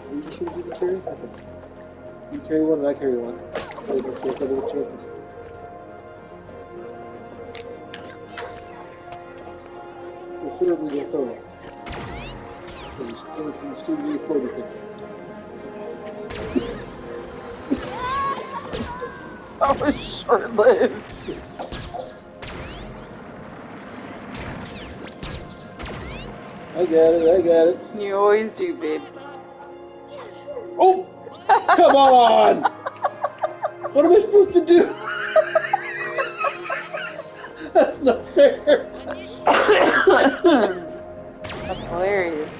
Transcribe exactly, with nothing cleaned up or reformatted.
You just gonna do the carry? Okay. You carry one, and I carry one. Double check, double check. Well, put it in the throw. So you still can still do the forty thing. That was short-lived. I got it, I got it. You always do, babe. Oh! Come on! What am I supposed to do? That's not fair. That's hilarious.